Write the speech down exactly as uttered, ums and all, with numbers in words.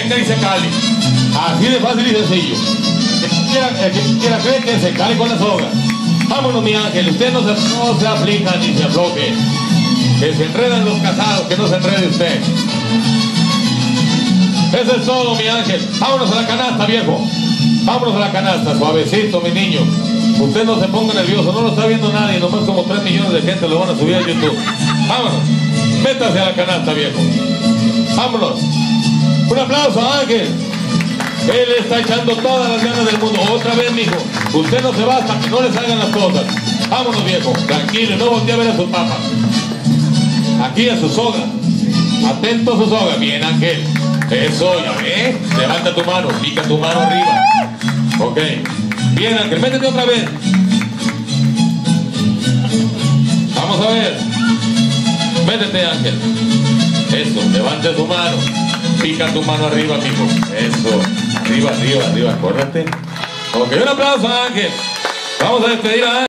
venga y se cale. Así de fácil y sencillo. El que quiera, el que quiera creer que se cale con la soga. Vámonos, mi ángel, usted no se, no se aflija ni se afloje. Que se enredan los casados, que no se enrede usted. Eso es todo, mi ángel. Vámonos a la canasta, viejo. Vámonos a la canasta, suavecito, mi niño. Usted no se ponga nervioso, no lo está viendo nadie, nomás como tres millones de gente lo van a subir a YouTube. Vámonos, métase a la canasta, viejo. Vámonos. Un aplauso, Ángel. Él está echando todas las ganas del mundo. Otra vez, mijo. Usted no se va hasta que no le salgan las cosas. Vámonos, viejo. Tranquilo, no voltee a ver a su papá. Aquí a su soga. Atento a su soga. Bien, Ángel. Eso, ya ve. Levanta tu mano, pica tu mano arriba. Ok. Bien, Ángel, métete otra vez. Vamos a ver. Métete, Ángel. Eso, levante tu mano. Pica tu mano arriba, amigo. Eso. Arriba, arriba, arriba. Córrete. Ok, un aplauso, Ángel. Vamos a despedir a Ángel.